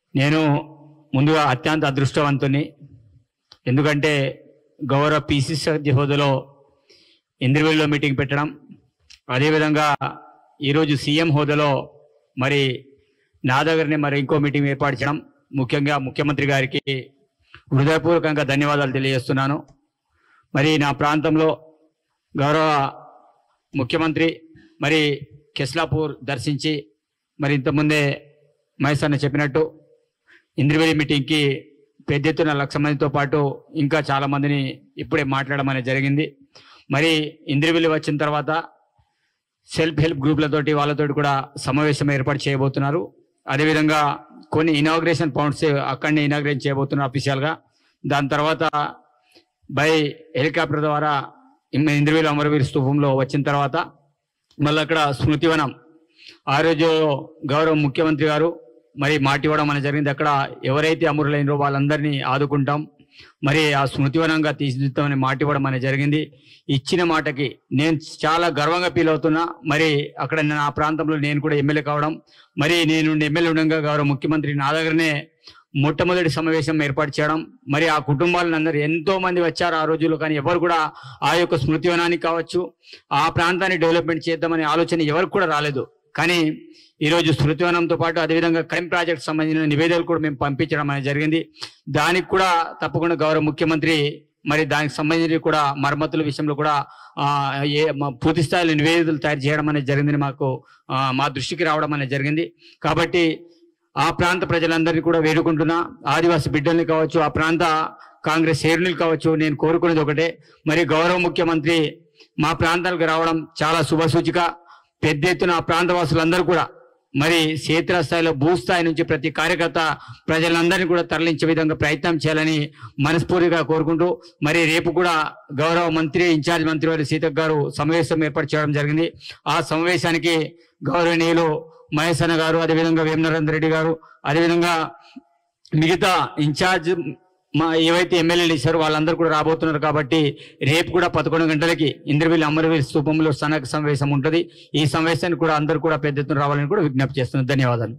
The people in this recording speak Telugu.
నేను ముందుగా అత్యంత అదృష్టవంతుని. ఎందుకంటే గౌరవ పిసిసి హోదాలో ఇంద్రవెల్లిలో మీటింగ్ పెట్టడం, అదేవిధంగా ఈరోజు సీఎం హోదాలో మరి నా దగ్గరనే మరి ఇంకో మీటింగ్ ఏర్పాటు చేయడం, ముఖ్యంగా ముఖ్యమంత్రి గారికి హృదయపూర్వకంగా ధన్యవాదాలు తెలియజేస్తున్నాను. మరి నా ప్రాంతంలో గౌరవ ముఖ్యమంత్రి మరి కెస్లాపూర్ దర్శించి మరి ఇంతకుముందే మహేష్ అన్న చెప్పినట్టు ఇంద్రవెల్లి మీటింగ్కి పెద్ద ఎత్తున 1,00,000 మందితో పాటు ఇంకా చాలామందిని ఇప్పుడే మాట్లాడడం అనేది జరిగింది. మరి ఇంద్రవెల్లి వచ్చిన తర్వాత సెల్ఫ్ హెల్ప్ గ్రూప్లతోటి వాళ్ళతోటి కూడా సమావేశం ఏర్పాటు చేయబోతున్నారు. అదేవిధంగా కొన్ని ఇనాగ్రేషన్ పాయింట్స్ అక్కడనే ఇనాగ్రేట్ చేయబోతున్నారు అఫీషియల్గా. దాని తర్వాత బై హెలికాప్టర్ ద్వారా ఇంద్రవెల్లి అమరవీర్ స్తూపంలో వచ్చిన తర్వాత మళ్ళీ అక్కడ స్మృతివనం, ఆ రోజు గౌరవ ముఖ్యమంత్రి గారు మరి మాట ఇవ్వడం అనేది జరిగింది. అక్కడ ఎవరైతే అమరులైనరో వాళ్ళందరినీ ఆదుకుంటాం, మరి ఆ స్మృతివనంగా తీర్చిదిద్దామని మాట ఇవ్వడం అనేది జరిగింది. ఇచ్చిన మాటకి నేను చాలా గర్వంగా ఫీల్ అవుతున్నా. మరి అక్కడ నా ప్రాంతంలో నేను కూడా ఎమ్మెల్యే కావడం, మరి నేను ఎమ్మెల్యే ఉండగా గౌరవ ముఖ్యమంత్రి నా దగ్గరనే మొట్టమొదటి సమావేశం ఏర్పాటు చేయడం, మరి ఆ కుటుంబాలను అందరూ ఎంతో మంది వచ్చారు ఆ రోజుల్లో, కానీ ఎవరు కూడా ఆ యొక్క స్మృతివనానికి కావచ్చు, ఆ ప్రాంతాన్ని డెవలప్మెంట్ చేద్దామనే ఆలోచన ఎవరికి కూడా రాలేదు. కానీ ఈరోజు స్మృతివనంతో పాటు అదేవిధంగా క్రైమ్ ప్రాజెక్ట్ సంబంధించిన నివేదికలు కూడా మేము పంపించడం అనేది జరిగింది. దానికి కూడా తప్పకుండా గౌరవ ముఖ్యమంత్రి మరి దానికి సంబంధించి కూడా మరమ్మతుల విషయంలో కూడా పూర్తి స్థాయిలో నివేదికలు తయారు చేయడం అనేది జరిగిందని మా దృష్టికి రావడం అనేది జరిగింది. కాబట్టి ఆ ప్రాంత ప్రజలందరినీ కూడా వేడుకుంటున్నా, ఆదివాసీ బిడ్డల్ని కావచ్చు, ఆ ప్రాంత కాంగ్రెస్ శ్రేణులు కావచ్చు, నేను కోరుకునేది ఒకటే, మరి గౌరవ ముఖ్యమంత్రి మా ప్రాంతాలకు రావడం చాలా శుభసూచిక. పెద్ద ఎత్తున ఆ ప్రాంతవాసులందరూ కూడా మరి క్షేత్రస్థాయిలో భూస్థాయి నుంచి ప్రతి కార్యకర్త ప్రజలందరినీ కూడా తరలించే విధంగా ప్రయత్నం చేయాలని మనస్ఫూర్తిగా కోరుకుంటూ, మరి రేపు కూడా గౌరవ మంత్రి ఇన్ఛార్జ్ మంత్రి వారి సీతక్ గారు సమావేశం ఏర్పాటు చేయడం జరిగింది. ఆ సమావేశానికి గౌరవనీయులు మహేష్ అన్న గారు, అదేవిధంగా వేమనరేందర్ రెడ్డి గారు, అదేవిధంగా మిగతా ఇన్ఛార్జ్ ఏవైతే ఎమ్మెల్యేలు ఇచ్చారో వాళ్ళందరూ కూడా రాబోతున్నారు. కాబట్టి రేపు కూడా 11 గంటలకి ఇంద్రవెల్లి అమరవీర్ స్తూపంలో సనక సమావేశం ఉంటుంది. ఈ సమావేశానికి కూడా అందరూ కూడా పెద్ద ఎత్తున రావాలని కూడా విజ్ఞప్తి చేస్తున్నాను. ధన్యవాదాలు.